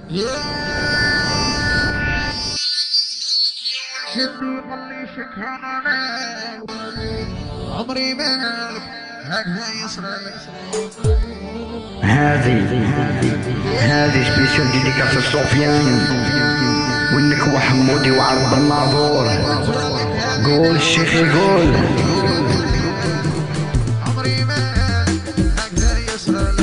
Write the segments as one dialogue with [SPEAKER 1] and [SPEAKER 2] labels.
[SPEAKER 1] جدي خلي شكرنا عمري مالك هكذا يصرف.
[SPEAKER 2] هذه سبيشال ديديكاس الصوفيان وانك وحمودي وعرض الناظور. قول الشيخ يقول
[SPEAKER 1] عمري مالك هكذا يصرف.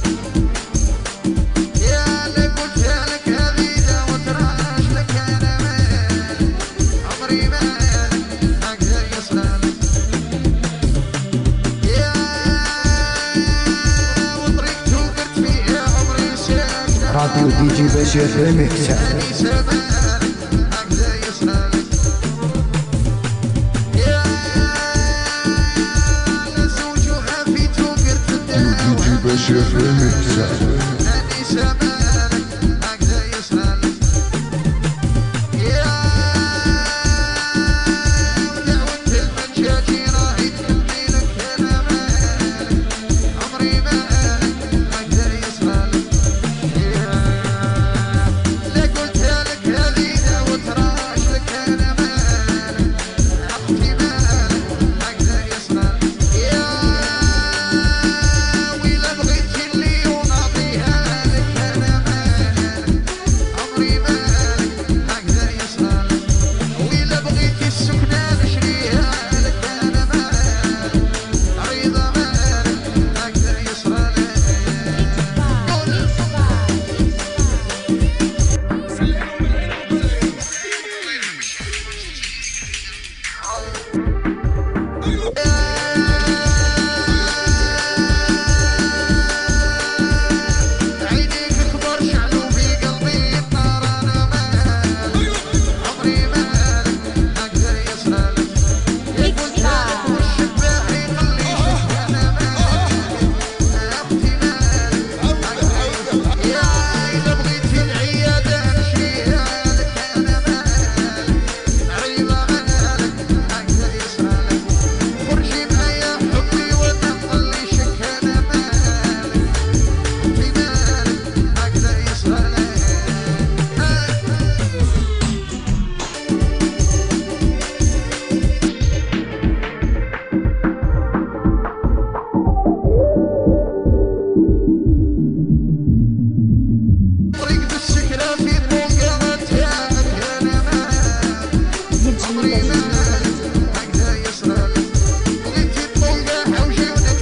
[SPEAKER 1] يا اللي قلت لك هذه داوت راش لك انا مالك. عمري مالك هكذا يصرف.
[SPEAKER 2] راديو دي جي بشير ريميكس. بشير ريميكس.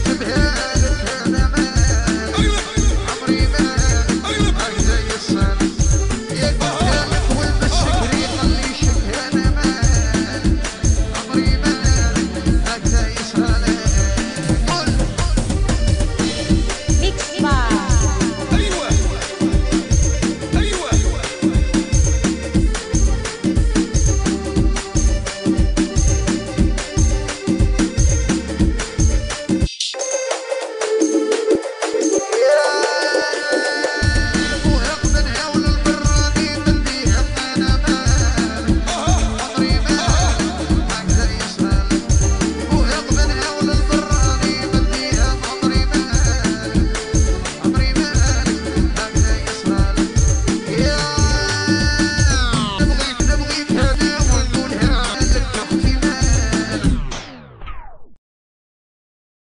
[SPEAKER 1] Son